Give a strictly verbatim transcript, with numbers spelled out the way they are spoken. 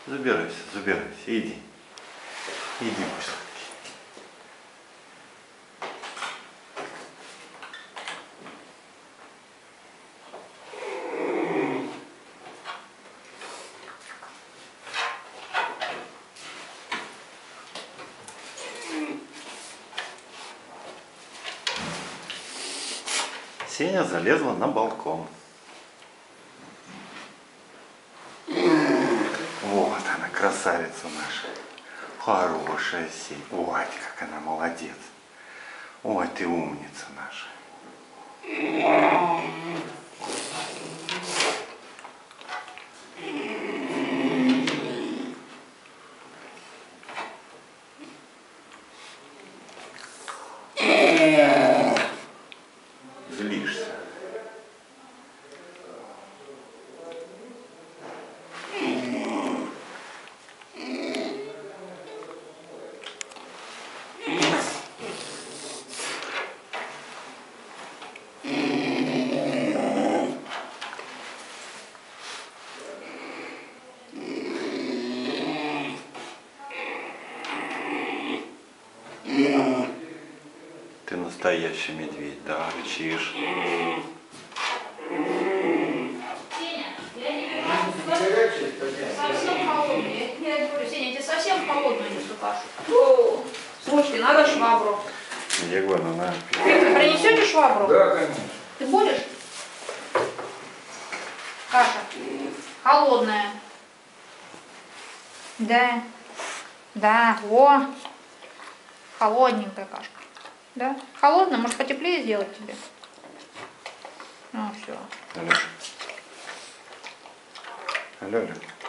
Забирайся, забирайся, иди. Иди быстро. Сеня залезла на балкон. Вот она, красавица наша. Хорошая Сень. Ой, как она молодец. Ой, ты умница наша. Злишься. Ты настоящий медведь, да, рычишь. Совсем холодный. Я говорю, Сеня, я тебе совсем холодную несу кашу. Слушайте, надо швабру. Егор, ну на. Вы принесете швабру? Да, конечно. Ты будешь? Каша. Холодная. Да. Да, о. Холодненькая кашка. Да? Холодная, может потеплее сделать тебе? Ну все. Алёша. Алёля.